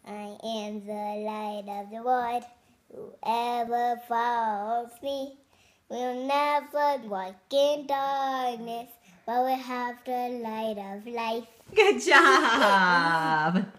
I am the light of the world. Whoever follows me will never walk in darkness, but will have the light of life. Good job!